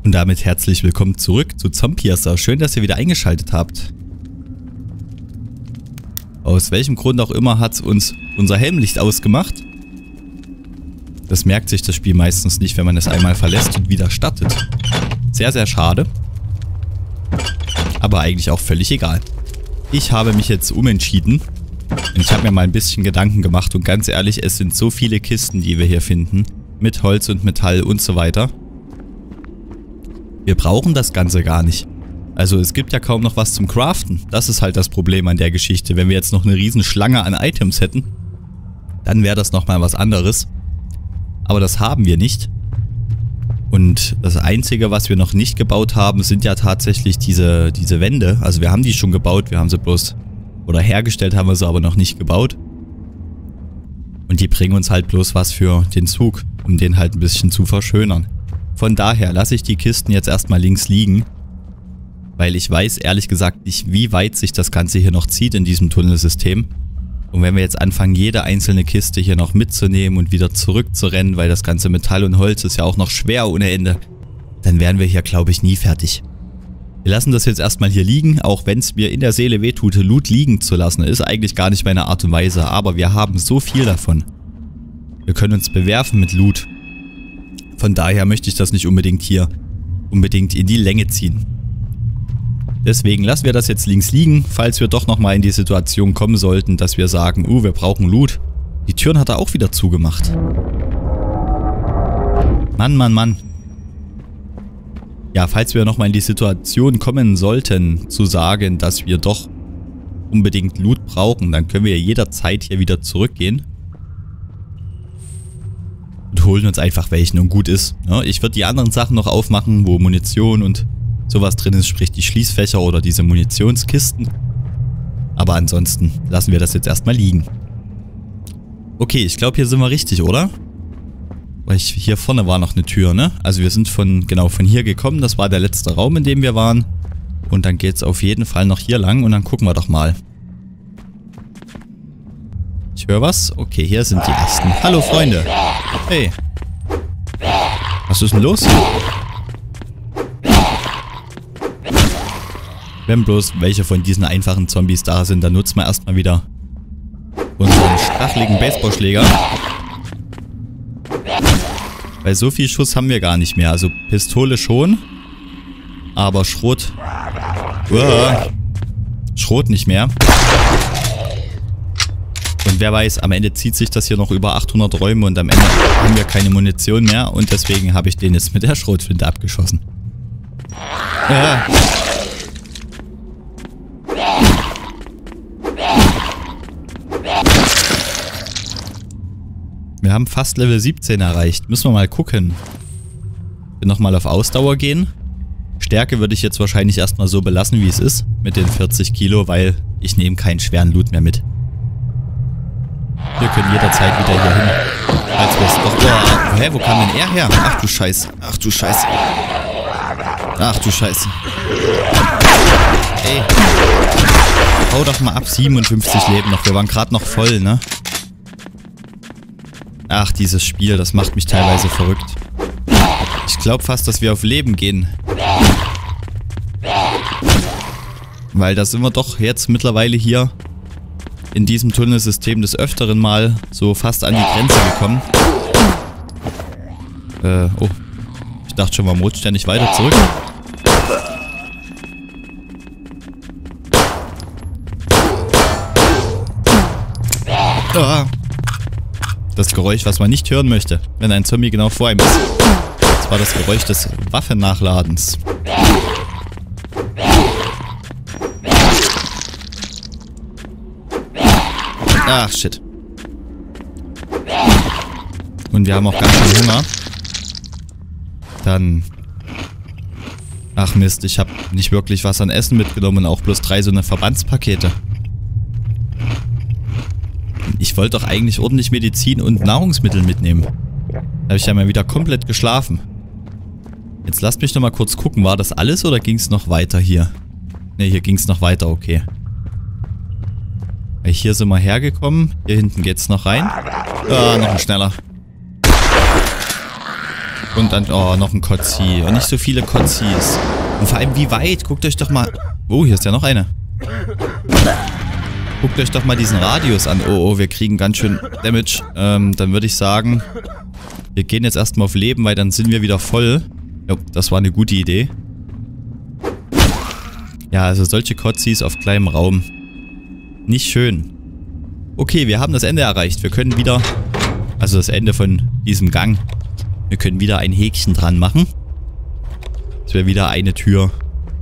Und damit herzlich willkommen zurück zu Zombiercer. Schön, dass ihr wieder eingeschaltet habt. Aus welchem Grund auch immer hat uns unser Helmlicht ausgemacht. Das merkt sich das Spiel meistens nicht, wenn man es einmal verlässt und wieder startet. Sehr, sehr schade. Aber eigentlich auch völlig egal. Ich habe mich jetzt umentschieden. Und ich habe mir mal ein bisschen Gedanken gemacht. Und ganz ehrlich, es sind so viele Kisten, die wir hier finden. Mit Holz und Metall und so weiter. Wir brauchen das Ganze gar nicht. Also es gibt ja kaum noch was zum Craften. Das ist halt das Problem an der Geschichte. Wenn wir jetzt noch eine riesen Schlange an Items hätten, dann wäre das nochmal was anderes. Aber das haben wir nicht. Und das Einzige, was wir noch nicht gebaut haben, sind ja tatsächlich diese Wände. Also wir haben die schon gebaut, wir haben sie bloß, oder hergestellt haben wir sie aber noch nicht gebaut. Und die bringen uns halt bloß was für den Zug, um den halt ein bisschen zu verschönern. Von daher lasse ich die Kisten jetzt erstmal links liegen, weil ich weiß ehrlich gesagt nicht, wie weit sich das Ganze hier noch zieht in diesem Tunnelsystem. Und wenn wir jetzt anfangen, jede einzelne Kiste hier noch mitzunehmen und wieder zurückzurennen, weil das ganze Metall und Holz ist ja auch noch schwer ohne Ende, dann wären wir hier, glaube ich, nie fertig. Wir lassen das jetzt erstmal hier liegen, auch wenn es mir in der Seele wehtut, Loot liegen zu lassen. Ist eigentlich gar nicht meine Art und Weise, aber wir haben so viel davon. Wir können uns bewerfen mit Loot. Von daher möchte ich das nicht unbedingt hier in die Länge ziehen. Deswegen lassen wir das jetzt links liegen, falls wir doch nochmal in die Situation kommen sollten, dass wir sagen, wir brauchen Loot. Die Türen hat er auch wieder zugemacht. Mann, Mann, Mann. Ja, falls wir nochmal in die Situation kommen sollten, zu sagen, dass wir doch unbedingt Loot brauchen, dann können wir jederzeit hier wieder zurückgehen. Und holen uns einfach welchen und gut ist. Ja, ich würde die anderen Sachen noch aufmachen, wo Munition und sowas drin ist, sprich die Schließfächer oder diese Munitionskisten. Aber ansonsten lassen wir das jetzt erstmal liegen. Okay, ich glaube, hier sind wir richtig, oder? Weil hier vorne war noch eine Tür, ne? Also wir sind von hier gekommen. Das war der letzte Raum, in dem wir waren. Und dann geht es auf jeden Fall noch hier lang und dann gucken wir doch mal. Ich höre was. Okay, hier sind die ersten. Hallo, Freunde. Hey. Was ist denn los? Wenn bloß welche von diesen einfachen Zombies da sind, dann nutzen wir erstmal wieder unseren stacheligen Baseballschläger. Weil so viel Schuss haben wir gar nicht mehr. Also Pistole schon. Aber Schrot. Schrot nicht mehr. Und wer weiß, am Ende zieht sich das hier noch über 800 Räume und am Ende haben wir keine Munition mehr. Und deswegen habe ich den jetzt mit der Schrotflinte abgeschossen. Ja. Wir haben fast Level 17 erreicht. Müssen wir mal gucken. Nochmal auf Ausdauer gehen. Stärke würde ich jetzt wahrscheinlich erstmal so belassen, wie es ist. Mit den 40 Kilo, weil ich nehme keinen schweren Loot mehr mit. Wir können jederzeit wieder hier hin. Als wir es doch... Hä, wo kam denn er her? Ach du Scheiße. Ach du Scheiße. Ach du Scheiße. Ey. Hau doch mal ab. 57 Leben noch. Wir waren gerade noch voll, ne? Ach, dieses Spiel, das macht mich teilweise verrückt. Ich glaube fast, dass wir auf Leben gehen. Weil da sind wir doch jetzt mittlerweile hier in diesem Tunnelsystem des Öfteren mal so fast an die Grenze gekommen. Oh. Ich dachte schon, warum rutscht der nicht weiter zurück? Ah. Das Geräusch, was man nicht hören möchte, wenn ein Zombie genau vor einem ist. Das war das Geräusch des Waffennachladens. Ach, shit. Und wir haben auch ganz schön Hunger. Dann... Ach Mist, ich habe nicht wirklich was an Essen mitgenommen und auch bloß 3 so eine Verbandspakete. Ich wollte doch eigentlich ordentlich Medizin und Nahrungsmittel mitnehmen. Da habe ich ja mal wieder komplett geschlafen. Jetzt lasst mich noch mal kurz gucken, war das alles oder ging es noch weiter hier? Ne, hier ging es noch weiter, okay. Hier sind wir hergekommen. Hier hinten geht's noch rein. Ah, noch ein schneller. Und dann, oh, noch ein Kotzi. Und nicht so viele Kotzis. Und vor allem, wie weit? Guckt euch doch mal... Oh, hier ist ja noch eine. Guckt euch doch mal diesen Radius an. Oh, wir kriegen ganz schön Damage. Dann würde ich sagen, wir gehen jetzt erstmal auf Leben, weil dann sind wir wieder voll. Jo, das war eine gute Idee. Ja, also solche Kotzis auf kleinem Raum. Nicht schön. Okay, wir haben das Ende erreicht. Wir können wieder... Also das Ende von diesem Gang. Wir können wieder ein Häkchen dran machen. Dass wir wieder eine Tür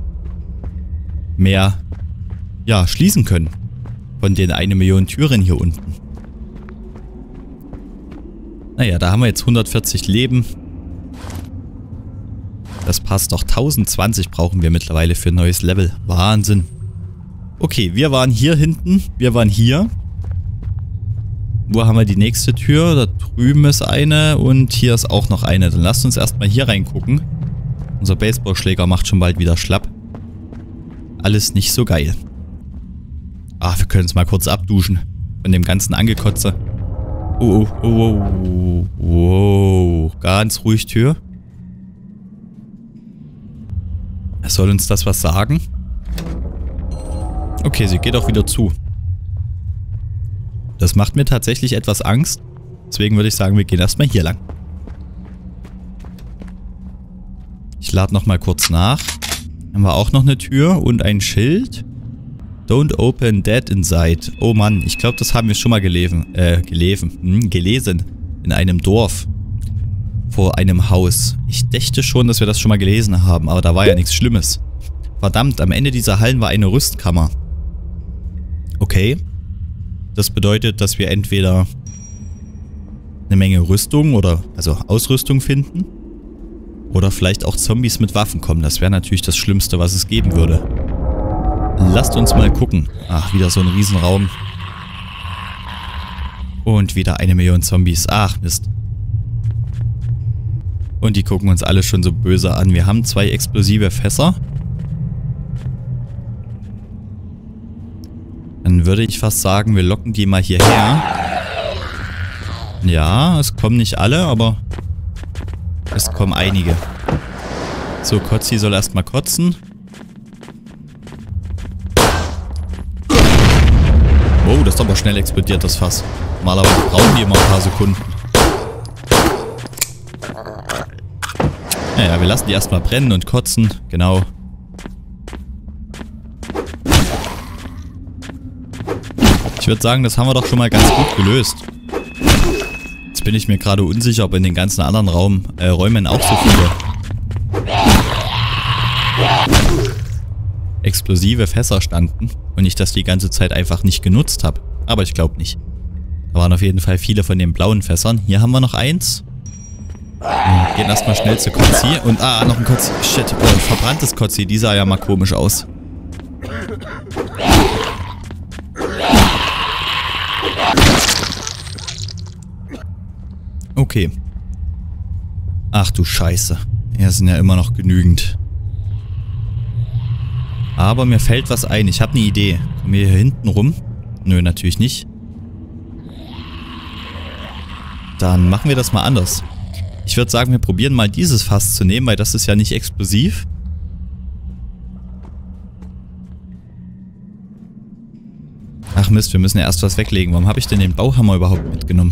mehr, ja, schließen können. Von den 1 Million Türen hier unten. Naja, da haben wir jetzt 140 Leben. Das passt doch. 1020 brauchen wir mittlerweile für ein neues Level. Wahnsinn. Okay, wir waren hier hinten. Wir waren hier. Wo haben wir die nächste Tür? Da drüben ist eine und hier ist auch noch eine. Dann lasst uns erstmal hier reingucken. Unser Baseballschläger macht schon bald wieder schlapp. Alles nicht so geil. Ach, wir können uns mal kurz abduschen. Von dem ganzen Angekotze. Oh, oh, oh, oh, oh. Ganz ruhig, Tür. Soll uns das was sagen? Okay, sie geht auch wieder zu. Das macht mir tatsächlich etwas Angst. Deswegen würde ich sagen, wir gehen erstmal hier lang. Ich lade nochmal kurz nach. Haben wir auch noch eine Tür und ein Schild. Don't open dead inside. Oh Mann, ich glaube, das haben wir schon mal gelesen. In einem Dorf. Vor einem Haus. Ich dächte schon, dass wir das schon mal gelesen haben, aber da war ja nichts Schlimmes. Verdammt, am Ende dieser Hallen war eine Rüstkammer. Okay. Das bedeutet, dass wir entweder eine Menge Rüstung oder also Ausrüstung finden oder vielleicht auch Zombies mit Waffen kommen. Das wäre natürlich das Schlimmste, was es geben würde. Lasst uns mal gucken. Ach, wieder so ein Riesenraum. Und wieder 1 Million Zombies. Ach, Mist. Und die gucken uns alle schon so böse an. Wir haben 2 explosive Fässer. Dann würde ich fast sagen, wir locken die mal hierher. Ja, es kommen nicht alle, aber es kommen einige. So, Kotzi soll erstmal kotzen. Oh, das ist aber schnell explodiert, das Fass. Normalerweise brauchen die immer ein paar Sekunden. Naja, wir lassen die erstmal brennen und kotzen. Genau. Ich würde sagen, das haben wir doch schon mal ganz gut gelöst. Jetzt bin ich mir gerade unsicher, ob in den ganzen anderen Räumen auch so viele explosive Fässer standen und ich das die ganze Zeit einfach nicht genutzt habe. Aber ich glaube nicht. Da waren auf jeden Fall viele von den blauen Fässern. Hier haben wir noch eins. Wir gehen erstmal schnell zu Kotzi. Und noch ein Kotzi. Shit, ein verbranntes Kotzi. Die sah ja mal komisch aus. Okay. Ach du Scheiße. Hier sind ja immer noch genügend. Aber mir fällt was ein. Ich habe eine Idee. Kommen wir hier hinten rum? Nö, natürlich nicht. Dann machen wir das mal anders. Ich würde sagen, wir probieren mal dieses Fass zu nehmen, weil das ist ja nicht explosiv. Ach Mist, wir müssen ja erst was weglegen. Warum habe ich denn den Bauhammer überhaupt mitgenommen?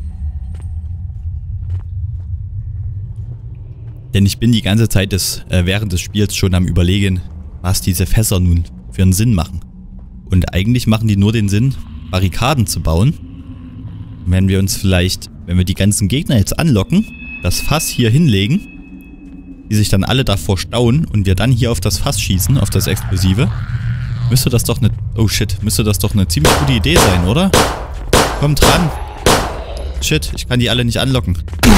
Denn ich bin die ganze Zeit während des Spiels schon am Überlegen, was diese Fässer nun für einen Sinn machen. Und eigentlich machen die nur den Sinn, Barrikaden zu bauen. Und wenn wir uns vielleicht, wenn wir die ganzen Gegner jetzt anlocken, das Fass hier hinlegen, die sich dann alle davor stauen und wir dann hier auf das Fass schießen, auf das Explosive, müsste das doch eine... Oh shit, müsste das doch eine ziemlich gute Idee sein, oder? Kommt ran. Shit, ich kann die alle nicht anlocken.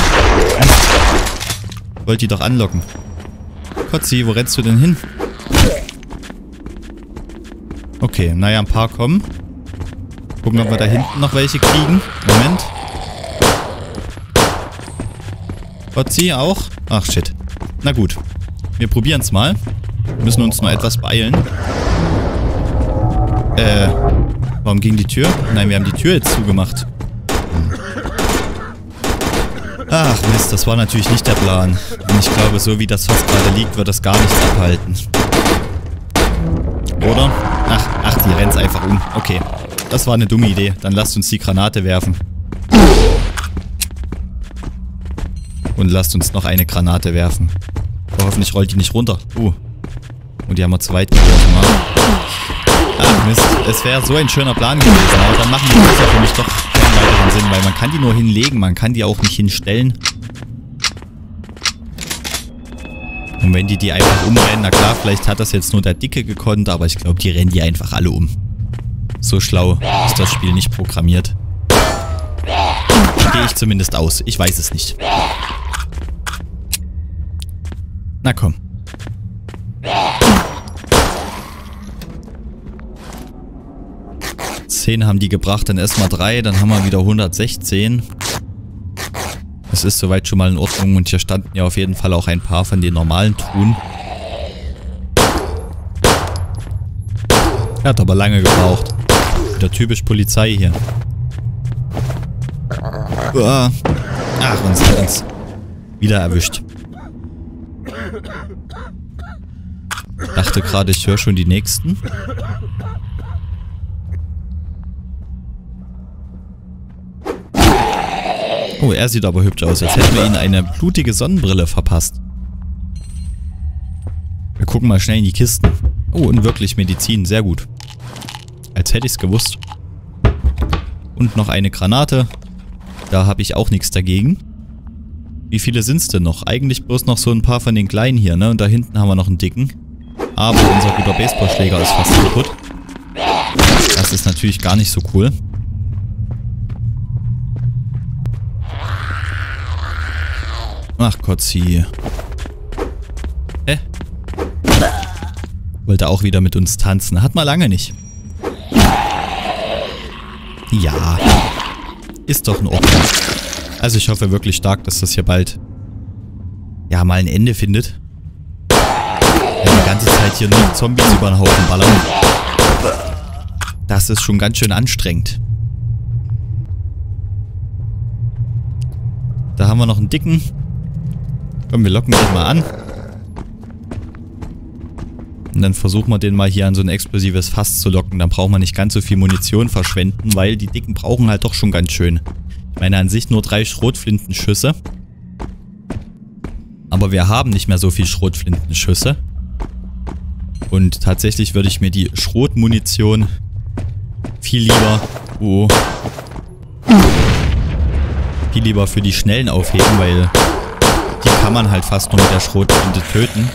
Ich wollte die doch anlocken. Kotzi, wo rennst du denn hin? Okay, naja, ein paar kommen. Gucken, ob wir da hinten noch welche kriegen. Moment. Kotzi auch? Ach, shit. Na gut. Wir probieren es mal. Wir müssen uns nur etwas beeilen. Warum ging die Tür? Nein, wir haben die Tür jetzt zugemacht. Ach Mist, das war natürlich nicht der Plan. Und ich glaube, so wie das Fass gerade liegt, wird das gar nichts abhalten. Oder? Ach, die rennt's einfach um. Okay, das war eine dumme Idee. Dann lasst uns die Granate werfen. Und lasst uns noch eine Granate werfen. Aber hoffentlich rollt die nicht runter. Und die haben wir zu weit geworfen. Ach Mist, es wäre so ein schöner Plan gewesen. Aber dann machen die Fässer für mich doch keinen weiteren Sinn, weil man kann die nur hinlegen, man kann die auch nicht hinstellen. Und wenn die einfach umrennen, na klar, vielleicht hat das jetzt nur der Dicke gekonnt, aber ich glaube, die rennen die einfach alle um. So schlau ist das Spiel nicht programmiert. Gehe ich zumindest aus. Ich weiß es nicht. Na komm. Zehn haben die gebracht, dann erstmal 3, dann haben wir wieder 116. Das ist soweit schon mal in Ordnung und hier standen ja auf jeden Fall auch ein paar von den normalen Truhen. Hat aber lange gebraucht. Wieder typisch Polizei hier. Ach, uns hat uns wieder erwischt. Dachte gerade, ich höre schon die nächsten. Oh, er sieht aber hübsch aus. Jetzt hätten wir ihm eine blutige Sonnenbrille verpasst. Wir gucken mal schnell in die Kisten. Oh, und wirklich Medizin. Sehr gut. Als hätte ich es gewusst. Und noch eine Granate. Da habe ich auch nichts dagegen. Wie viele sind es denn noch? Eigentlich bloß noch so ein paar von den kleinen hier, ne? Und da hinten haben wir noch einen dicken. Aber unser guter Baseballschläger ist fast kaputt. Das ist natürlich gar nicht so cool. Ach Gott, sie. Wollte auch wieder mit uns tanzen. Hat man lange nicht. Ja. Ist doch in Ordnung. Also ich hoffe wirklich stark, dass das hier bald ja mal ein Ende findet. Wenn die ganze Zeit hier nur Zombies über den Haufen ballern. Das ist schon ganz schön anstrengend. Da haben wir noch einen dicken. Komm, wir locken den mal an. Und dann versuchen wir den mal hier an so ein explosives Fass zu locken. Dann braucht man nicht ganz so viel Munition verschwenden, weil die Dicken brauchen halt doch schon ganz schön. Ich meine an sich nur 3 Schrotflintenschüsse. Aber wir haben nicht mehr so viel Schrotflintenschüsse. Und tatsächlich würde ich mir die Schrotmunition viel lieber für die Schnellen aufheben, weil die kann man halt fast nur mit der Schrotflinte töten.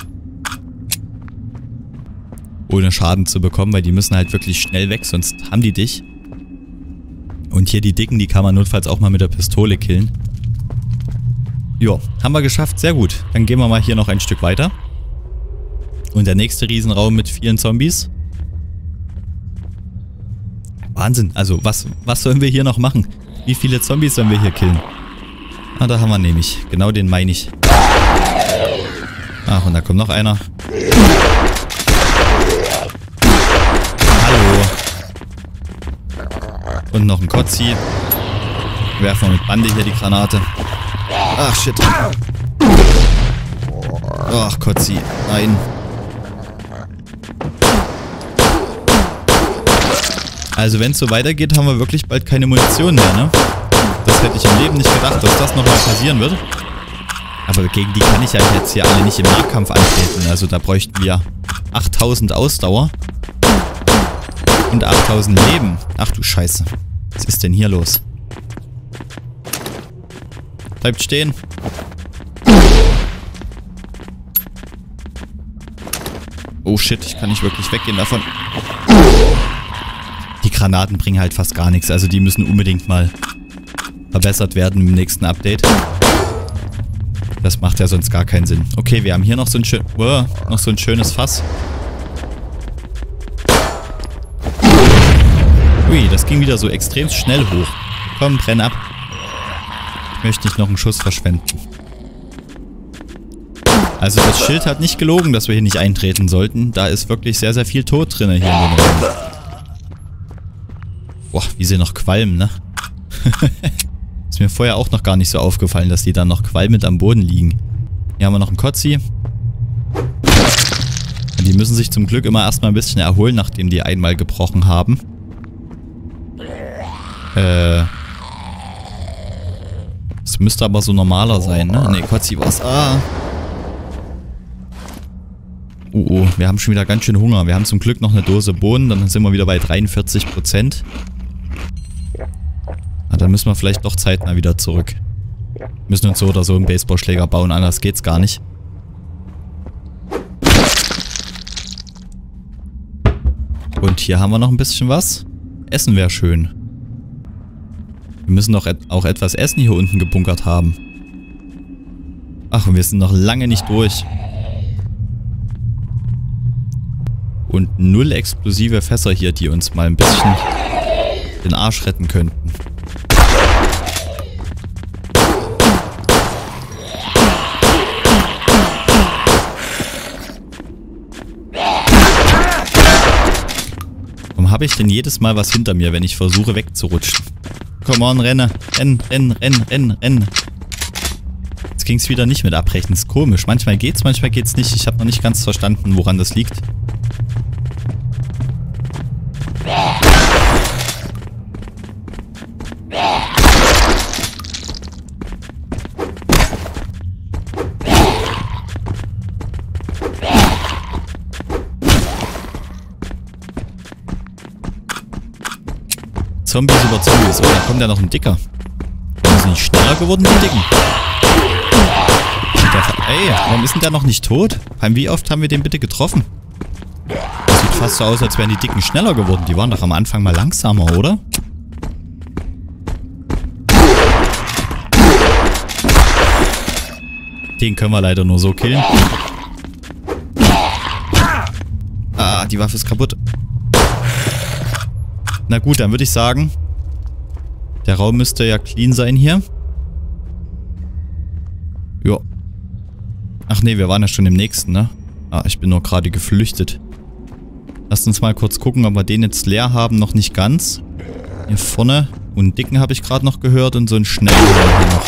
Ohne Schaden zu bekommen, weil die müssen halt wirklich schnell weg, sonst haben die dich. Und hier die Dicken, die kann man notfalls auch mal mit der Pistole killen. Jo, haben wir geschafft, sehr gut. Dann gehen wir mal hier noch ein Stück weiter. Und der nächste Riesenraum mit vielen Zombies. Wahnsinn, also was sollen wir hier noch machen? Wie viele Zombies sollen wir hier killen? Ah, da haben wir nämlich. Genau den meine ich. Ach, und da kommt noch einer. Hallo. Und noch ein Kotzi. Werfen wir mit Bande hier die Granate. Ach, shit. Ach, Kotzi. Nein. Also wenn es so weitergeht, haben wir wirklich bald keine Munition mehr, ne? Das hätte ich im Leben nicht gedacht, dass das nochmal passieren wird. Aber gegen die kann ich ja jetzt hier alle nicht im Nahkampf antreten. Also da bräuchten wir 8000 Ausdauer. Und 8000 Leben. Ach du Scheiße. Was ist denn hier los? Bleibt stehen. Oh shit, ich kann nicht wirklich weggehen davon. Die Granaten bringen halt fast gar nichts. Also die müssen unbedingt mal verbessert werden im nächsten Update. Das macht ja sonst gar keinen Sinn. Okay, wir haben hier noch so ein schönes Fass. Ui, das ging wieder so extrem schnell hoch. Komm, brenn ab. Ich möchte nicht noch einen Schuss verschwenden. Also das Schild hat nicht gelogen, dass wir hier nicht eintreten sollten. Da ist wirklich sehr, sehr viel Tod drin hier in dem Raum. Boah, wie sie noch qualmen, ne? Ist mir vorher auch noch gar nicht so aufgefallen, dass die dann noch qualmend am Boden liegen. Hier haben wir noch einen Kotzi. Die müssen sich zum Glück immer erstmal ein bisschen erholen, nachdem die einmal gebrochen haben. Das müsste aber so normaler sein, ne? Ne, Kotzi war's. Ah. Oh, wir haben schon wieder ganz schön Hunger. Wir haben zum Glück noch eine Dose Bohnen, dann sind wir wieder bei 43%. Na, dann müssen wir vielleicht doch zeitnah wieder zurück. Wir müssen uns so oder so einen Baseballschläger bauen, anders geht's gar nicht. Und hier haben wir noch ein bisschen was. Essen wäre schön. Wir müssen doch auch etwas Essen hier unten gebunkert haben. Ach, und wir sind noch lange nicht durch. Und 0 explosive Fässer hier, die uns mal ein bisschen den Arsch retten könnten. Warum habe ich denn jedes Mal was hinter mir, wenn ich versuche wegzurutschen? Come on, renne. Renn. Jetzt ging es wieder nicht mit Abbrechen. Ist komisch. Manchmal geht's nicht. Ich habe noch nicht ganz verstanden, woran das liegt. Zombies über Zombies. Oh, da kommt ja noch ein Dicker. Sind die schneller geworden, die Dicken? Ey, warum ist denn der noch nicht tot? Wie oft haben wir den bitte getroffen? Das sieht fast so aus, als wären die Dicken schneller geworden. Die waren doch am Anfang mal langsamer, oder? Den können wir leider nur so killen. Ah, die Waffe ist kaputt. Na gut, dann würde ich sagen, der Raum müsste ja clean sein hier. Jo. Ach nee, wir waren ja schon im nächsten, ne? Ah, ich bin nur gerade geflüchtet. Lasst uns mal kurz gucken, ob wir den jetzt leer haben. Noch nicht ganz. Hier vorne. Und einen Dicken habe ich gerade noch gehört und so einen Schnellen hier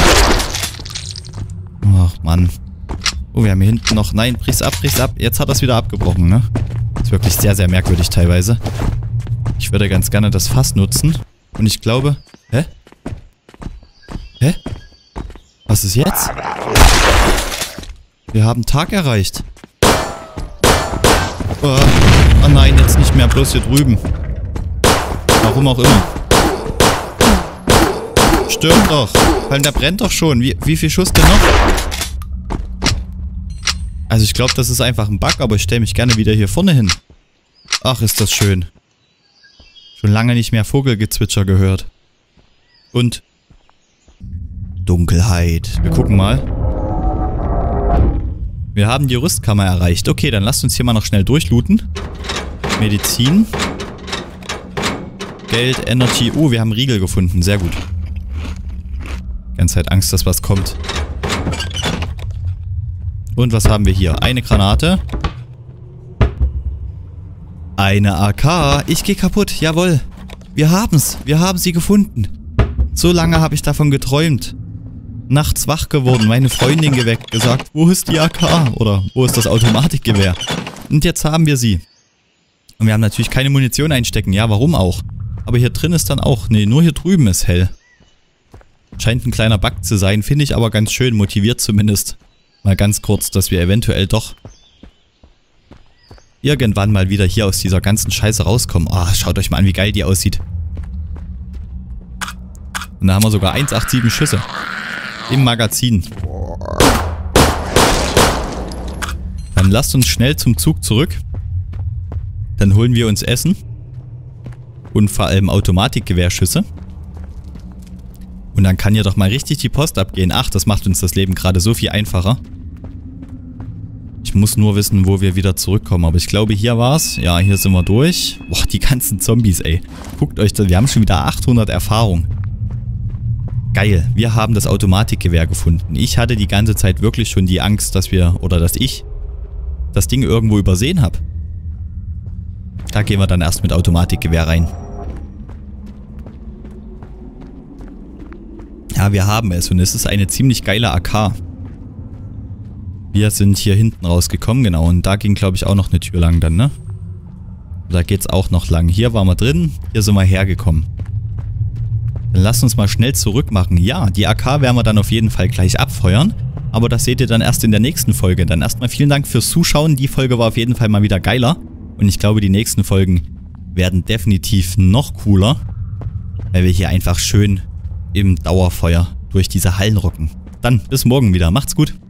noch. Ach, Mann. Oh, wir haben hier hinten noch... Nein, brich's ab. Jetzt hat er es wieder abgebrochen, ne? Ist wirklich sehr, sehr merkwürdig teilweise. Ich würde ganz gerne das Fass nutzen. Und ich glaube... Hä? Hä? Was ist jetzt? Wir haben Tag erreicht. Oh nein, jetzt nicht mehr. Bloß hier drüben. Warum auch immer. Stirb doch. Weil der brennt doch schon. Wie viel Schuss denn noch? Also ich glaube, das ist einfach ein Bug, aber ich stelle mich gerne wieder hier vorne hin. Ach, ist das schön. Schon lange nicht mehr Vogelgezwitscher gehört. Und Dunkelheit. Wir gucken mal. Wir haben die Rüstkammer erreicht. Okay, dann lasst uns hier mal noch schnell durchlooten. Medizin. Geld, Energy. Oh, wir haben Riegel gefunden. Sehr gut. Ganz Zeit Angst, dass was kommt. Und was haben wir hier? Eine Granate. Eine AK. Ich gehe kaputt. Jawohl. Wir haben's. Wir haben sie gefunden. So lange habe ich davon geträumt. Nachts wach geworden, meine Freundin geweckt, gesagt, wo ist die AK? Oder wo ist das Automatikgewehr? Und jetzt haben wir sie. Und wir haben natürlich keine Munition einstecken. Ja, warum auch? Aber hier drin ist dann auch... Nee, nur hier drüben ist hell. Scheint ein kleiner Bug zu sein. Finde ich aber ganz schön. Motiviert zumindest. Mal ganz kurz, dass wir eventuell doch irgendwann mal wieder hier aus dieser ganzen Scheiße rauskommen. Ah, schaut euch mal an, wie geil die aussieht. Und da haben wir sogar 187 Schüsse. Im Magazin. Dann lasst uns schnell zum Zug zurück. Dann holen wir uns Essen. Und vor allem Automatikgewehrschüsse. Und dann kann hier doch mal richtig die Post abgehen. Ach, das macht uns das Leben gerade so viel einfacher. Ich muss nur wissen, wo wir wieder zurückkommen. Aber ich glaube, hier war's. Ja, hier sind wir durch. Boah, die ganzen Zombies, ey. Guckt euch das. Wir haben schon wieder 800 Erfahrung. Geil. Wir haben das Automatikgewehr gefunden. Ich hatte die ganze Zeit wirklich schon die Angst, dass ich das Ding irgendwo übersehen habe. Da gehen wir dann erst mit Automatikgewehr rein. Ja, wir haben es und es ist eine ziemlich geile AK. Wir sind hier hinten rausgekommen, genau. Und da ging, glaube ich, auch noch eine Tür lang dann, ne? Da geht's auch noch lang. Hier waren wir drin, hier sind wir hergekommen. Dann lasst uns mal schnell zurück machen. Ja, die AK werden wir dann auf jeden Fall gleich abfeuern. Aber das seht ihr dann erst in der nächsten Folge. Dann erstmal vielen Dank fürs Zuschauen. Die Folge war auf jeden Fall mal wieder geiler. Und ich glaube, die nächsten Folgen werden definitiv noch cooler. Weil wir hier einfach schön im Dauerfeuer durch diese Hallen rocken. Dann bis morgen wieder. Macht's gut.